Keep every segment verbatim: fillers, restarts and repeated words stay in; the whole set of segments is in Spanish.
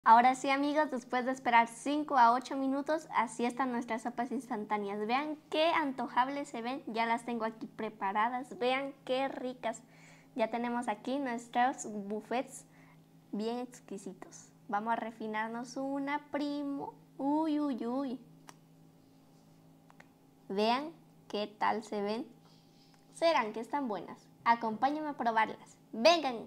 Ahora sí, amigos, después de esperar cinco a ocho minutos, así están nuestras sopas instantáneas. Vean qué antojables se ven, ya las tengo aquí preparadas. Vean qué ricas. Ya tenemos aquí nuestros buffets bien exquisitos. Vamos a refinarnos una, primo. Uy, uy, uy. Vean qué tal se ven. Serán que están buenas. Acompáñenme a probarlas. ¡Vengan!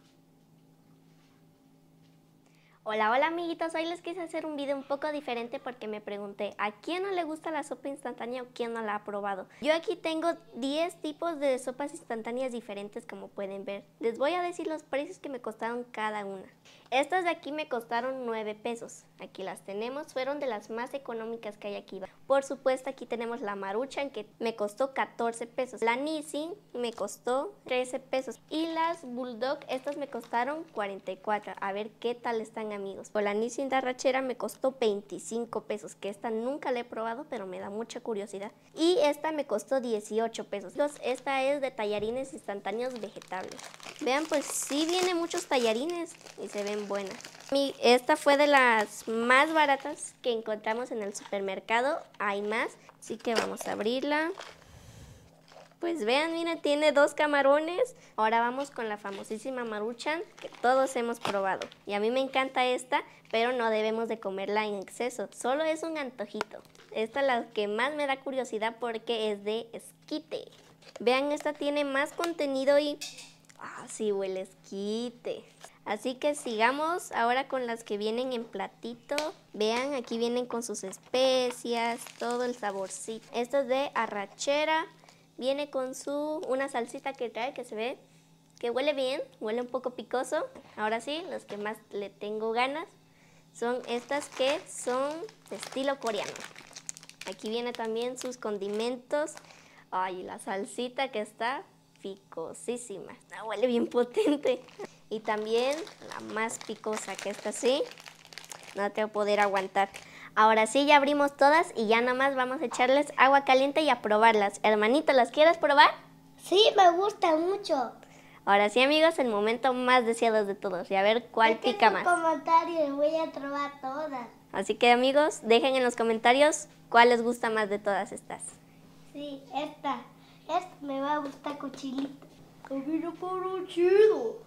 Hola, hola amiguitos, hoy les quise hacer un video un poco diferente porque me pregunté ¿a quién no le gusta la sopa instantánea o quién no la ha probado? Yo aquí tengo diez tipos de sopas instantáneas diferentes, como pueden ver. Les voy a decir los precios que me costaron cada una. Estas de aquí me costaron nueve pesos. Aquí las tenemos, fueron de las más económicas que hay aquí. Por supuesto, aquí tenemos la Maruchan, que me costó catorce pesos. La Nissin me costó trece pesos. Y las Bulldog, estas me costaron cuarenta y cuatro. A ver qué tal están, amigos. O la Nissin de arrachera me costó veinticinco pesos, que esta nunca la he probado, pero me da mucha curiosidad. Y esta me costó dieciocho pesos. Esta es de tallarines instantáneos vegetables. Vean, pues sí viene muchos tallarines y se ven buenas. Esta fue de las más baratas que encontramos en el supermercado. Hay más, así que vamos a abrirla. Pues vean, mira, tiene dos camarones. Ahora vamos con la famosísima Maruchan, que todos hemos probado. Y a mí me encanta esta, pero no debemos de comerla en exceso. Solo es un antojito. Esta es la que más me da curiosidad porque es de esquite. Vean, esta tiene más contenido y... ¡ah, sí huele esquite! Así que sigamos ahora con las que vienen en platito. Vean, aquí vienen con sus especias, todo el saborcito. Esto es de arrachera. Viene con su una salsita que trae, que se ve que huele bien, huele un poco picoso. Ahora sí, los que más le tengo ganas son estas que son de estilo coreano. Aquí viene también sus condimentos. Ay, la salsita que está picosísima. Ah, huele bien potente. Y también la más picosa, que esta sí, no te voy a poder aguantar. Ahora sí, ya abrimos todas y ya nada más vamos a echarles agua caliente y a probarlas. Hermanito, ¿las quieres probar? Sí, me gusta mucho. Ahora sí, amigos, el momento más deseado de todos. Y a ver cuál Dejen pica su más. comentario, voy a probar todas. Así que, amigos, dejen en los comentarios cuál les gusta más de todas estas. Sí, esta. Esta me va a gustar cochilito. Camino por un chido.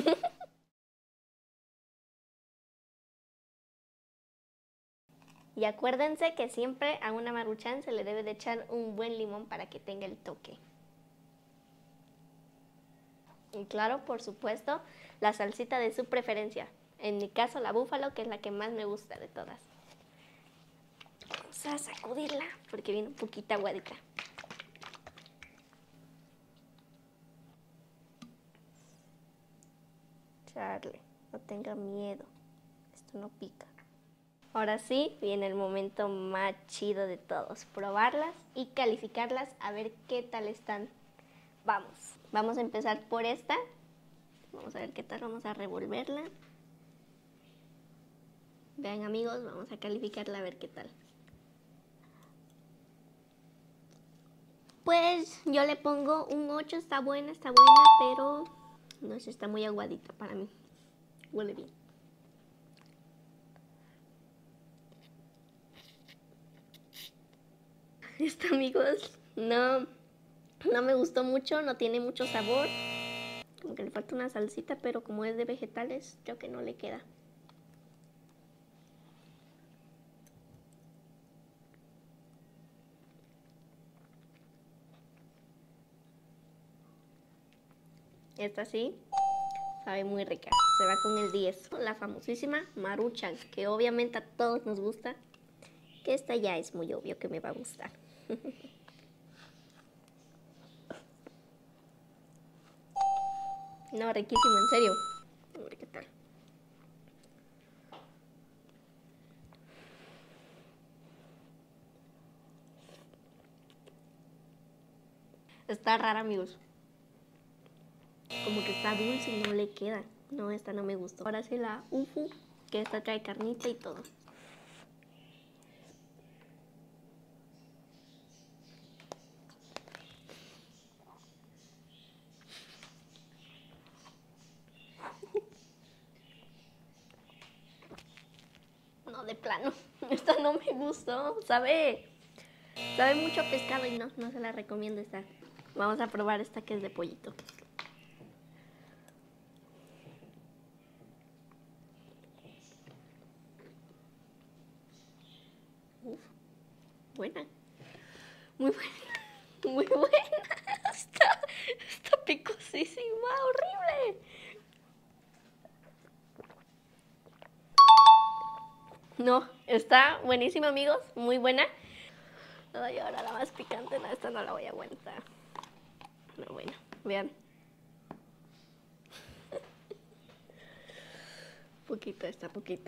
Y acuérdense que siempre a una Maruchan se le debe de echar un buen limón para que tenga el toque. Y claro, por supuesto, la salsita de su preferencia. En mi caso, la búfalo, que es la que más me gusta de todas. Vamos a sacudirla porque viene un poquito aguadita. Charlie, no tenga miedo. Esto no pica. Ahora sí, viene el momento más chido de todos. Probarlas y calificarlas a ver qué tal están. Vamos. Vamos a empezar por esta. Vamos a ver qué tal. Vamos a revolverla. Vean, amigos, vamos a calificarla a ver qué tal. Pues yo le pongo un ocho. Está buena, está buena, pero no sé, está muy aguadita para mí. Huele bien. Esta, amigos, no, no me gustó mucho, no tiene mucho sabor. Como que le falta una salsita, pero como es de vegetales, creo que no le queda. Esta sí, sabe muy rica, se va con el diez. La famosísima Maruchan, que obviamente a todos nos gusta, que esta ya es muy obvio que me va a gustar. No, riquísimo, en serio. A ver qué tal. Está rara, amigos. Como que está dulce y no le queda. No, esta no me gustó. Ahora sí la Ufu, que esta trae carnita y todo. no, de plano. Esta no me gustó. Sabe, sabe mucho a pescado y no, no se la recomiendo esta. Vamos a probar esta que es de pollito. Uf, buena. Muy buena. Muy buena. Está, está picosísima, horrible. No, está buenísima, amigos. Muy buena. Ay, ahora la más picante. No, esta no la voy a aguantar. No, bueno, vean. Poquita, esta poquita.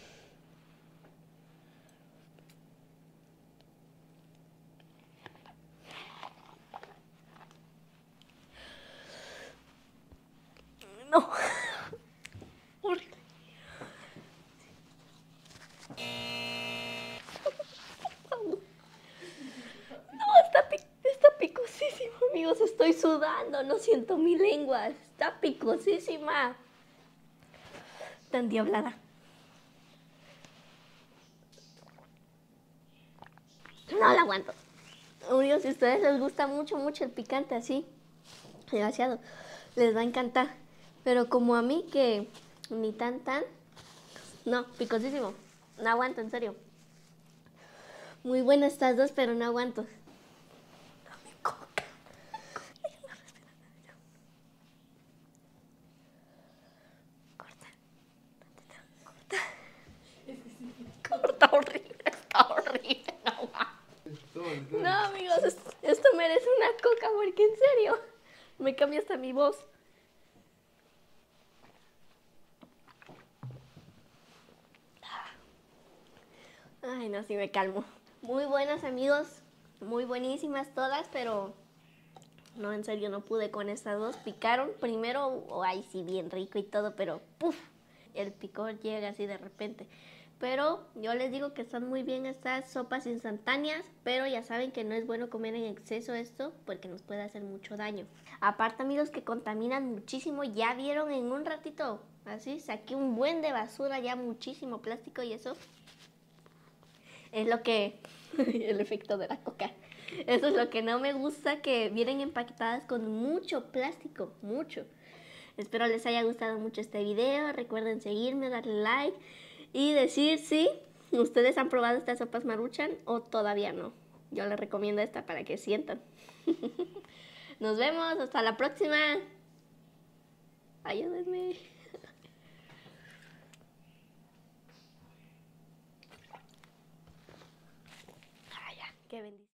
No. Horrible. No, está, pic está picosísima, amigos. Estoy sudando, no siento mi lengua. Está picosísima. Tan diablada. No la aguanto. Amigos, si a ustedes les gusta mucho, mucho el picante así, demasiado, les va a encantar. Pero como a mí, que ni tan tan, no, picosísimo. No aguanto, en serio. Muy buenas estas dos, pero no aguanto. Dame coca. Corta. Corta. Corta, horrible. Está horrible. No, no amigos, esto, esto merece una coca porque en serio, me cambia hasta mi voz. Ay, no, sí me calmo. Muy buenas, amigos. Muy buenísimas todas, pero no, en serio, no pude con estas dos. Picaron primero, oh, ay, sí, bien rico y todo, pero ¡puf! El picor llega así de repente. Pero yo les digo que están muy bien estas sopas instantáneas, pero ya saben que no es bueno comer en exceso esto porque nos puede hacer mucho daño. Aparte, amigos, que contaminan muchísimo. Ya vieron en un ratito, así, saqué un buen de basura, ya muchísimo plástico y eso es lo que, el efecto de la coca. Eso es lo que no me gusta, que vienen empaquetadas con mucho plástico, mucho. Espero les haya gustado mucho este video. Recuerden seguirme, darle like y decir si ustedes han probado estas sopas Maruchan o todavía no. Yo les recomiendo esta para que sientan. Nos vemos, hasta la próxima. Ayúdenme. Ay, ya, qué bendición.